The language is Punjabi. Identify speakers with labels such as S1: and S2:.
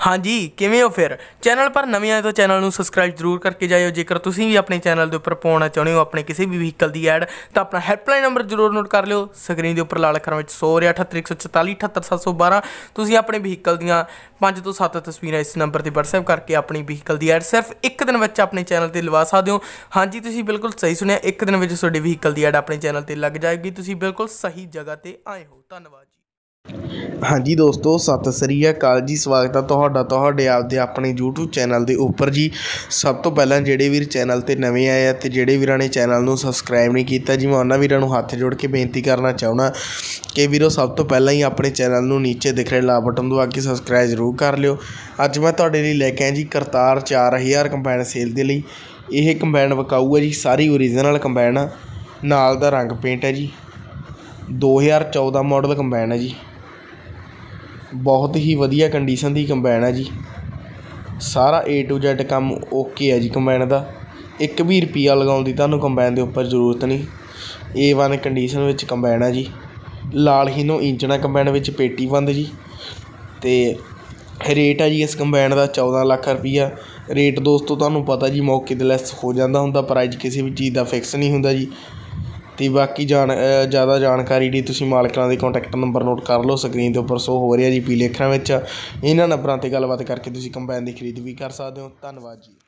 S1: हाँ जी किवें हो फिर चैनल पर नवे आए तो चैनल ਨੂੰ ਸਬਸਕ੍ਰਾਈਬ ਜ਼ਰੂਰ ਕਰਕੇ ਜਾਇਓ। ਜੇਕਰ ਤੁਸੀਂ ਵੀ ਆਪਣੇ ਚੈਨਲ ਦੇ ਉੱਪਰ ਪਾਉਣਾ ਚਾਹੁੰਦੇ ਹੋ ਆਪਣੇ ਕਿਸੇ ਵੀ ਵਹੀਕਲ ਦੀ ਐਡ ਤਾਂ ਆਪਣਾ ਹੈਲਪਲਾਈਨ ਨੰਬਰ ਜ਼ਰੂਰ ਨੋਟ ਕਰ ਲਿਓ। ਸਕਰੀਨ ਦੇ ਉੱਪਰ ਲਾਲ ਅੱਖਰਾਂ ਵਿੱਚ 100 78144 78712 ਤੁਸੀਂ ਆਪਣੇ ਵਹੀਕਲ ਦੀਆਂ 5 ਤੋਂ 7 ਤਸਵੀਰਾਂ ਇਸ ਨੰਬਰ ਤੇ WhatsApp ਕਰਕੇ ਆਪਣੀ ਵਹੀਕਲ ਦੀ ਐਡ ਸਿਰਫ ਇੱਕ ਦਿਨ ਵਿੱਚ ਆਪਣੇ ਚੈਨਲ ਤੇ ਲਵਾ ਸਕਦੇ ਹੋ। ਹਾਂਜੀ ਤੁਸੀਂ ਬਿਲਕੁਲ ਸਹੀ ਸੁਣਿਆ, ਇੱਕ ਦਿਨ ਵਿੱਚ ਤੁਹਾਡੇ ਵਹੀਕਲ ਦੀ ਐਡ ਆਪਣੇ ਚੈਨਲ ਤੇ ਲੱਗ ਜਾਏਗੀ। ਤੁਸੀਂ ਬਿਲकुल ਸਹੀ ਜਗ੍ਹਾ ਤੇ ਆਏ ਹੋ। ਧੰਨਵਾਦ ਜੀ।
S2: हाँ जी दोस्तों सत श्री अकाल जी, स्वागत है ਤੁਹਾਡੇ ਆਪਦੇ ਆਪਣੇ YouTube ਚੈਨਲ ਦੇ ਉੱਪਰ ਜੀ। ਸਭ ਤੋਂ ਪਹਿਲਾਂ ਜਿਹੜੇ ਵੀਰ ਚੈਨਲ ਤੇ ਨਵੇਂ ਆਏ ਆ ਤੇ ਜਿਹੜੇ ਵੀਰਾਂ ਨੇ ਚੈਨਲ ਨੂੰ ਸਬਸਕ੍ਰਾਈਬ ਨਹੀਂ ਕੀਤਾ ਜੀ, ਮੈਂ ਉਹਨਾਂ ਵੀਰਾਂ ਨੂੰ ਹੱਥ ਜੋੜ ਕੇ ਬੇਨਤੀ ਕਰਨਾ ਚਾਹੁੰਦਾ ਕਿ ਵੀਰੋ ਸਭ ਤੋਂ ਪਹਿਲਾਂ ਹੀ ਆਪਣੇ ਚੈਨਲ ਨੂੰ ਨੀਚੇ ਦਿਖ ਰਹੇ ਲਾਲ ਬਟਨ ਦਬਾ ਕੇ ਸਬਸਕ੍ਰਾਈਬ ਜ਼ਰੂਰ ਕਰ ਲਿਓ। ਅੱਜ ਮੈਂ ਤੁਹਾਡੇ ਲਈ ਲੈ ਕੇ ਆਇਆ ਜੀ ਕਰਤਾਰ 4000 ਕੰਬਾਈਨ ਸੇਲ ਦੇ ਲਈ। ਇਹ ਕੰਬਾਈਨ ਵਿਕਾਊ ਹੈ ਜੀ, ਸਾਰੀ ਓਰੀਜਨਲ ਕੰਬਾਈਨ ਆ, ਨਾਲ ਦਾ ਰੰਗ ਪੇਂਟ ਹੈ ਜੀ। 2014 ਮਾਡਲ ਕੰਬਾਈਨ ਹੈ ਜੀ, ਬਹੁਤ ਹੀ ਵਧੀਆ ਕੰਡੀਸ਼ਨ ਦੀ ਕੰਬਾਈਨ ਹੈ ਜੀ। ਸਾਰਾ A to Z ਕੰਮ ਓਕੇ ਹੈ ਜੀ ਕੰਬਾਈਨ ਦਾ। ਇੱਕ ਵੀ ਰੁਪਈਆ ਲਗਾਉਣ ਦੀ ਤੁਹਾਨੂੰ ਕੰਬਾਈਨ ਦੇ ਉੱਪਰ ਜ਼ਰੂਰਤ ਨਹੀਂ। A1 ਕੰਡੀਸ਼ਨ ਵਿੱਚ ਕੰਬਾਈਨ ਹੈ ਜੀ। ਲਾਲ ਹੀਨੋ ਇੰਜਣ ਕੰਬਾਈਨ ਵਿੱਚ ਪੇਟੀ ਬੰਦ ਜੀ। ਅਤੇ ਰੇਟ ਹੈ ਜੀ ਇਸ ਕੰਬਾਈਨ ਦਾ 14 ਲੱਖ ਰੁਪਈਆ। ਰੇਟ ਦੋਸਤੋ ਤੁਹਾਨੂੰ ਪਤਾ ਜੀ ਮੌਕੇ 'ਤੇ ਲੈਸ ਹੋ ਜਾਂਦਾ ਹੁੰਦਾ, ਪ੍ਰਾਈਜ਼ ਕਿਸੇ ਵੀ ਚੀਜ਼ ਦਾ ਫਿਕਸ ਨਹੀਂ ਹੁੰਦਾ ਜੀ। ਅਤੇ ਬਾਕੀ ਜ਼ਿਆਦਾ ਜਾਣਕਾਰੀ ਲਈ ਤੁਸੀਂ ਮਾਲਕਾਂ ਦੇ ਕੰਟੈਕਟ ਨੰਬਰ ਨੋਟ ਕਰ ਲਓ, ਸਕਰੀਨ ਦੇ ਉੱਪਰ ਸ਼ੋ ਹੋ ਰਿਹਾ ਜੀ ਪੀਲੇ ਅੱਖਰਾਂ ਵਿੱਚ। ਇਹਨਾਂ ਨੰਬਰਾਂ 'ਤੇ ਗੱਲਬਾਤ ਕਰਕੇ ਤੁਸੀਂ ਕੰਬਾਈਨ ਦੀ ਖਰੀਦ ਵੀ ਕਰ ਸਕਦੇ ਹੋ। ਧੰਨਵਾਦ ਜੀ।